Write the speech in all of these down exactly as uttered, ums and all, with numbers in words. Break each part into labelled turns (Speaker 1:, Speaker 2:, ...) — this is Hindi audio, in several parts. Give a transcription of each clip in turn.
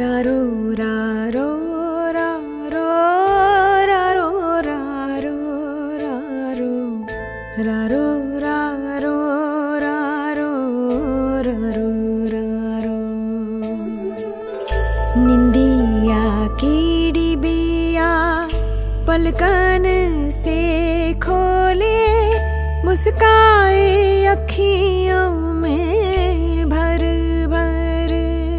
Speaker 1: रारो रारो रारो रारो रारो रारो रारो रारो रारो रारो रारो निंदिया कीड़ी बिया पलकन से खोले मुस्काए अखियों में भर भर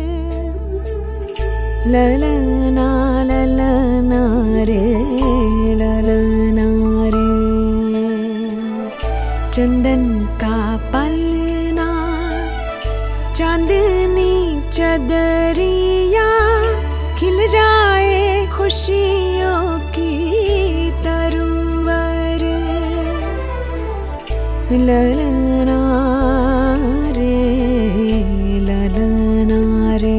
Speaker 1: ललना ललना रे ललना रे चंदन का पलना चांदनी चदरिया खिल जाए खुशियों की तरुवर ललना रे ललना रे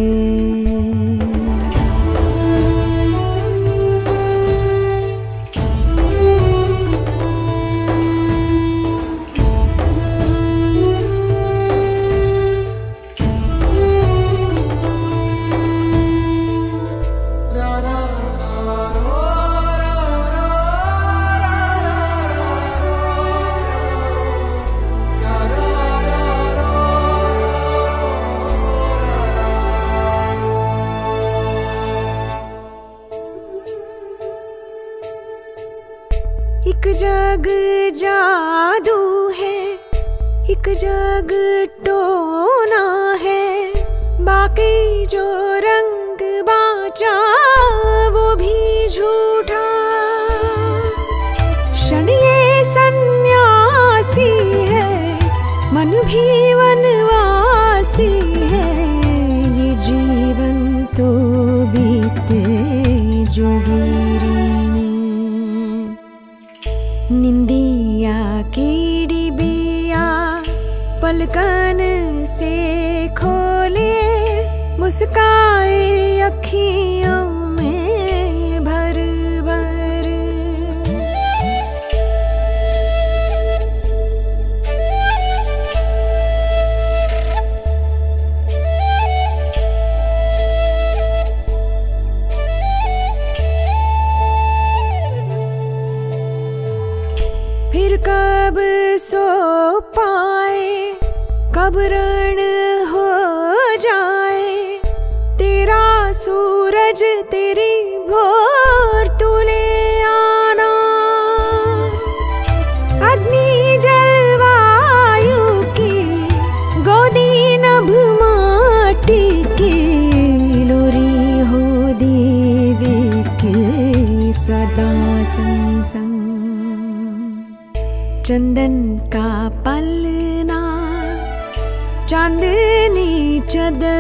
Speaker 1: एक जग जादू है, एक जग टोना है, बाकी जो रंग बाचा वो भी झूठा। क्षण ये सन्यासी है, मन भी वनवासी है, ये जीवन तो बीते जोगिरी में। निंदिया कीड़ी बिया पलकन से खोले मुस्काए अखियों में भर भर। फिर कब सो पाए, कब रण हो जाए, तेरा सूरज तेरी भोर तुले आना। अग्नि जलवायु की गोदी नभ माटी की, लोरी हो देवी के सदा संग संग। चंदन का पलना चांदनी चदर